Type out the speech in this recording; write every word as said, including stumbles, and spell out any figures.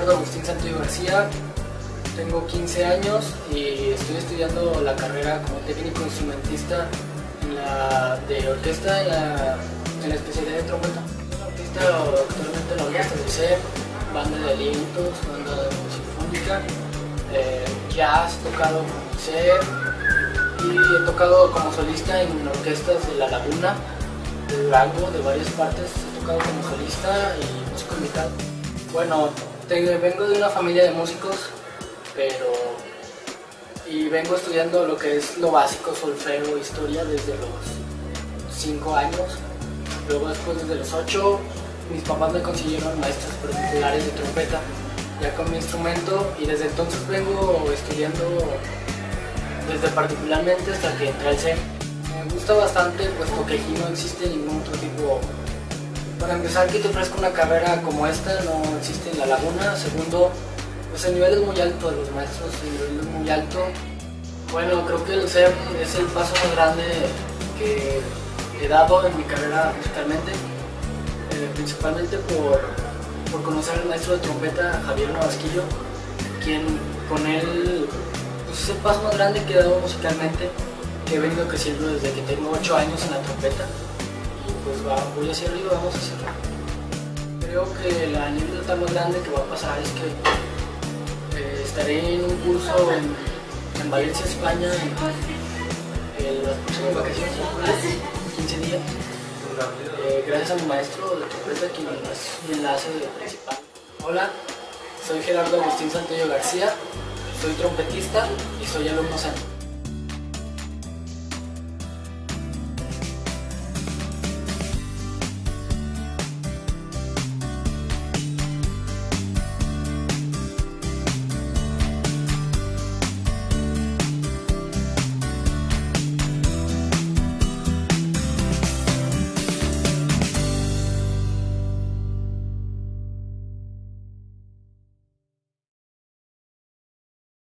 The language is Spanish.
Gerardo Agustín Santoyo García, tengo quince años y estoy estudiando la carrera como técnico instrumentista en la, de orquesta en la, en la especialidad de trompeta. Soy artista actualmente en la orquesta de C E M, banda de alientos, banda sinfónica, eh, jazz, he tocado con C E M y he tocado como solista en orquestas de La Laguna, del Lago, de varias partes. He tocado como solista y músico invitado. Bueno, te, vengo de una familia de músicos, pero y vengo estudiando lo que es lo básico, solfeo, historia, desde los cinco años. Luego después desde los ocho, mis papás me consiguieron maestros particulares de trompeta, ya con mi instrumento, y desde entonces vengo estudiando desde particularmente hasta que entré al C E M. Me gusta bastante, puesto que aquí no existe ningún otro tipo. Para empezar, que te ofrezca una carrera como esta, no existe en La Laguna. Segundo, pues el nivel es muy alto de los maestros, el nivel es muy alto. Bueno, creo que el C E M es el paso más grande que he dado en mi carrera musicalmente, eh, principalmente por, por conocer al maestro de trompeta, Javier Navasquillo, quien con él pues, es el paso más grande que he dado musicalmente, que he venido creciendo desde que tengo ocho años en la trompeta. Pues va, voy hacia arriba, vamos hacia arriba. Creo que la anécdota más grande que va a pasar es que eh, estaré en un curso en, en Valencia, España, en, en las próximas vacaciones, quince días, eh, gracias a mi maestro de trompeta, quien es mi enlace principal. Hola, soy Gerardo Agustín Santoyo García, soy trompetista y soy alumno C E M.